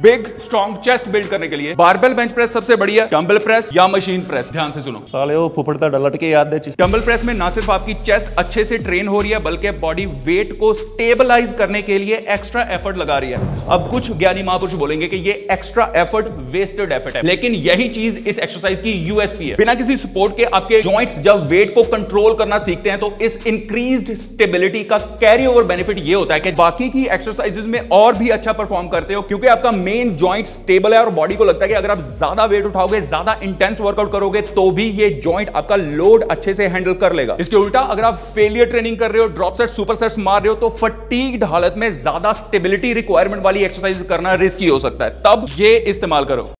Big strong chest build करने के लिए बारबेल बेंच प्रेस सबसे बढ़िया, डंबल प्रेस या मशीन प्रेस। ध्यान से सुनो साले वो फुफड़ता डलट के याद दे। डंबल प्रेस में ना सिर्फ आपकी चेस्ट अच्छे से ट्रेन हो रही है बल्कि बॉडी वेट को स्टेबलाइज करने के लिए एक्स्ट्रा एफर्ट लगा रही है। अब कुछ ज्ञानी महापुरुष बोलेंगे कि ये एक्स्ट्रा एफर्ट वेस्टेड एफर्ट है, लेकिन यही चीज इस एक्सरसाइज की यूएसपी है। बिना किसी सपोर्ट के आपके जॉइंट्स जब वेट को कंट्रोल करना सीखते हैं तो इस इंक्रीज्ड स्टेबिलिटी का कैरी ओवर बेनिफिट ये होता है कि बाकी की एक्सरसाइजेस में और भी अच्छा परफॉर्म करते हो, क्योंकि आपका मेन जॉइंट स्टेबल है और बॉडी को लगता है कि अगर आप ज्यादा वेट उठाओगे, ज्यादा इंटेंस वर्कआउट करोगे तो भी ये जॉइंट आपका लोड अच्छे से हैंडल कर लेगा। इसके उल्टा अगर आप फेलियर ट्रेनिंग कर रहे हो, ड्रॉप सेट, सुपर सेट्स मार रहे हो तो फटीग्ड हालत में ज्यादा स्टेबिलिटी रिक्वायरमेंट वाली एक्सरसाइज करना रिस्की हो सकता है, तब ये इस्तेमाल करो।